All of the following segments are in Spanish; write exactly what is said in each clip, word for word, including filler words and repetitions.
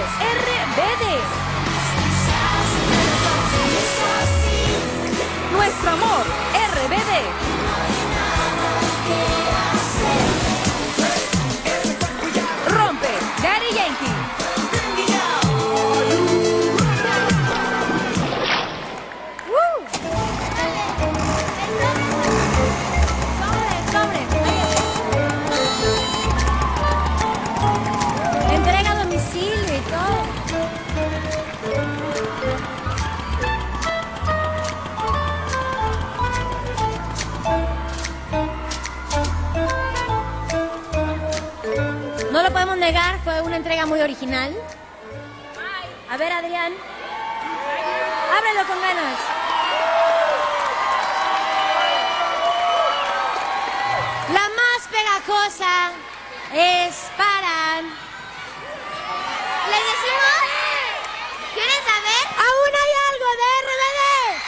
R B D. Nuestro amor, R B D. Rompe, Daddy Yankee. ¡Woo! Sobre, sobre. Entrega a domicilio y todo. No lo podemos negar, fue una entrega muy original. A ver, Adrián. Ábrelo con ganas. La más pegajosa es para... ¿Les decimos? ¿Quieren saber? ¡Aún hay algo de R B D!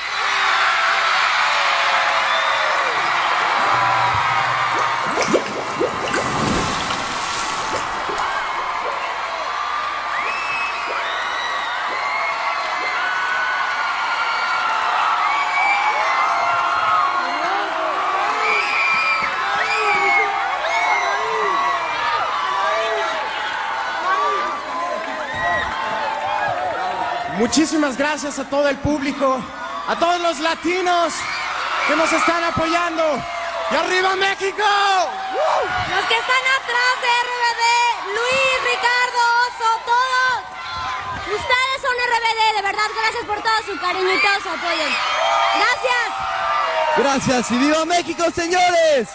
Muchísimas gracias a todo el público, a todos los latinos que nos están apoyando. ¡Y arriba México! ¡Uh! Los que están atrás de R B D, Luis, Ricardo, Oso, todos. Ustedes son R B D, de verdad, gracias por todo su cariño y todo su apoyo. Gracias. Gracias y viva México, señores.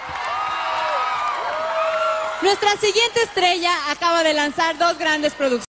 Nuestra siguiente estrella acaba de lanzar dos grandes producciones.